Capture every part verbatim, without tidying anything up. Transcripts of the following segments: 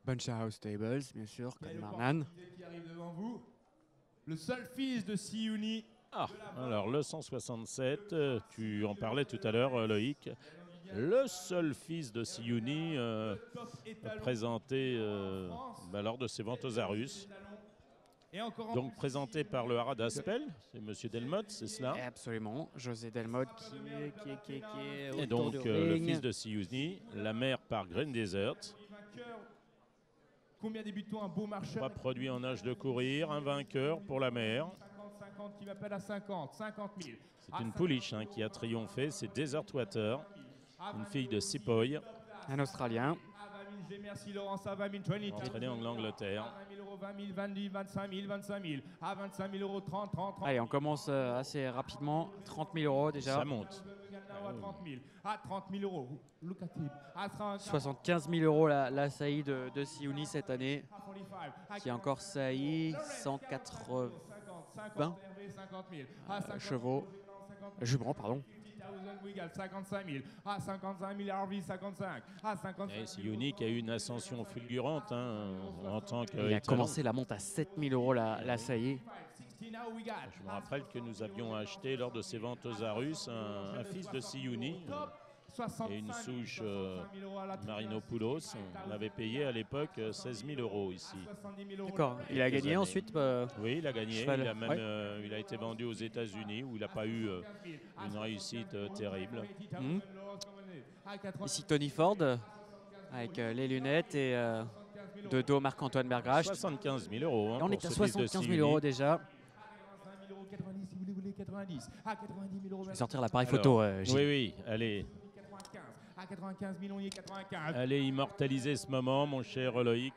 Buncher Stables, bien sûr, Quelle comme Marnan. opportunité qui arrive devant vous. Le seul fils de Siouni. Ah, alors le cent soixante-sept, euh, tu en parlais tout à l'heure, euh, Loïc. Le seul fils de Siouni euh, présenté euh, bah, lors de ses ventes aux Arus. Donc présenté par le Haras d'Aspel, c'est Monsieur Delmotte, c'est cela? Absolument, José Delmotte qui, qui, qui, qui est Et autour donc du euh, le ring. fils de Siouni, la mère par Green Desert. Combien débutons un beau marcheur? Trois produits en âge de courir, un vainqueur pour la mère. cinquante cinquante qui m'appelle à cinquante, cinquante mille. C'est une pouliche hein, qui a triomphé, c'est Desert Water, une fille de Sepoy. Un Australien. Merci Laurence, à vingt mille, vingt Entraîné en Angleterre. vingt mille euros, vingt mille, vingt mille, vingt-cinq mille, vingt-cinq mille, à vingt-cinq mille euros, trente, trente, trente. Allez, on commence euh, assez rapidement. trente mille euros déjà. Ça monte. À trente mille, à trente mille euros. Look at it. À trente, soixante-quinze mille euros la, la saillie de, de Siouni cette année. Qui a encore sailli cent quatre-vingts euh, chevaux. Juments, pardon. cinquante-cinq mille, à cinquante-cinq mille, Harvey, cinquante-cinq, à cinquante-cinq. C'est Siouni qui a eu une ascension fulgurante hein, en tant que. Il a commencé la monte à sept mille euros la, la saillie. Je me rappelle que nous avions acheté lors de ces ventes aux Arus un, un fils de Siouni et une souche euh, Marinopoulos. On avait payé à l'époque seize mille euros ici. D'accord. Il a gagné années. ensuite euh, Oui, il a gagné. cheval. Il a, même, Ouais. euh, il a été vendu aux États-Unis où il n'a pas eu euh, une réussite euh, terrible. Mmh. Ici Tony Ford avec euh, les lunettes et euh, de dos Marc-Antoine Bergrache. soixante-quinze mille euros. Hein, Et on pour est à ce fils de soixante-quinze mille Siouni. euros déjà. quatre-vingt-dix, si vous voulez, quatre-vingt-dix. À quatre-vingt-dix mille euros. Je vais sortir l'appareil Alors, photo. Euh, Gilles. oui, oui, allez. À quatre-vingt-quinze mille, on y est quatre-vingt-quinze. Allez immortaliser ce moment, mon cher Loïc.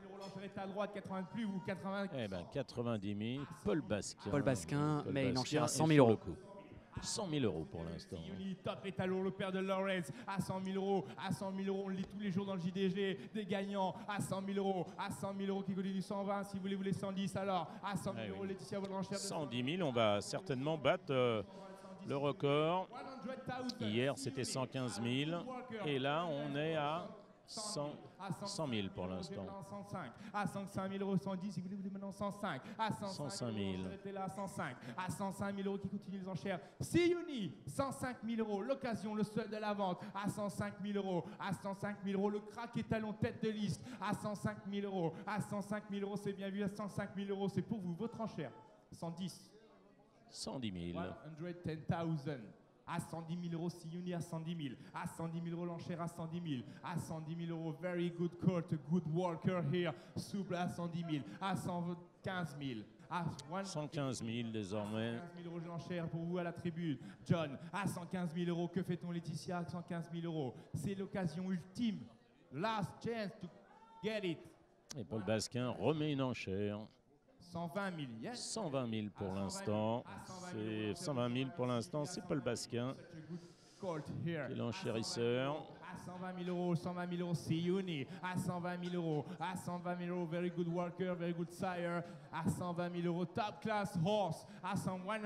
À droite, quatre-vingts plus ou quatre-vingts. Eh ben, quatre-vingt-dix mille, Paul Basquin. Paul Basquin, Paul mais une Basquin enchère à est cent mille sur euros. le coup. cent mille euros pour l'instant. Siouni, top étalon, le père de Lawrence, à cent mille euros, à cent mille euros, on le lit tous les jours dans le J D G, des gagnants, à cent mille euros, à cent mille euros qui continue cent vingt, si vous voulez, vous les cent dix alors, à cent mille Ah euros, oui. Laetitia, votre enchère de cent dix mille, on va certainement battre euh, le record. cent mille. Hier, c'était cent quinze mille. Et là, on est à cent, cent mille pour l'instant. cent cinq, à cent cinq mille euros, cent dix, si vous voulez, vous voulez maintenant cent cinq, à cent cinq mille. là à cent cinq, à cent cinq mille euros qui continue les enchères. Siouni, cent cinq mille euros, l'occasion, le seul de la vente, à cent cinq mille euros, à cent cinq mille euros, le crack étalon tête de liste, à cent cinq mille euros, à cent cinq mille euros, c'est bien vu, à cent cinq mille euros, c'est pour vous, votre enchère, cent dix. cent dix mille. cent dix mille. À cent dix mille euros, Siouni à cent dix mille. À cent dix mille euros, l'enchère à cent dix mille. À cent dix mille euros, very good court, good walker here. Souple à cent dix mille. À cent quinze mille. À cent quinze mille désormais. cent quinze mille euros, l'enchère pour vous à la tribune. John, à cent quinze mille euros, que fait-on Laetitia? À cent quinze mille euros. C'est l'occasion ultime. Last chance to get it. Et Paul Basquin remet une enchère. cent vingt mille, yes. cent vingt mille pour l'instant. C'est cent vingt mille pour l'instant, c'est Paul Basquin qui est l'enchérisseur. À cent vingt mille euros, cent vingt mille euros, Siouni. À cent vingt mille euros, à cent vingt mille euros, very good worker, very good sire. À cent vingt mille euros, top class horse. À cent vingt,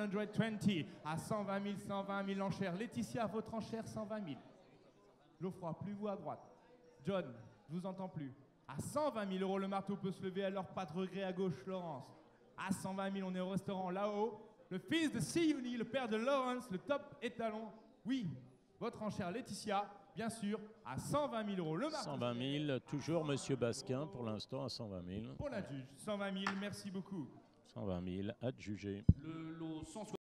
à cent vingt mille, cent vingt mille enchères. Laetitia, votre enchère, cent vingt mille. Geoffroy, plus vous à droite. John, je vous entends plus. À cent vingt mille euros, le marteau peut se lever, alors pas de regret à gauche, Laurence. À cent vingt mille, on est au restaurant là-haut. Le fils de Siouni, le père de Lawrence, le top étalon. Oui, votre enchère Laetitia, bien sûr, à cent vingt mille euros. Le marteau. cent vingt mille, toujours Monsieur Basquin pour l'instant à cent vingt mille. Pour la juge, cent vingt mille, merci beaucoup. cent vingt mille, adjugé. Le lot cent soixante.